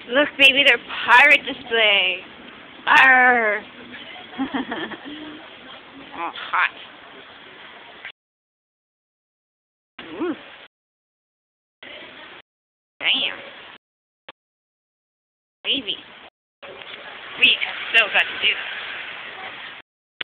Look, baby, their pirate display. Arr! Oh, hot. Ooh. Damn. Baby. We have still got to do this.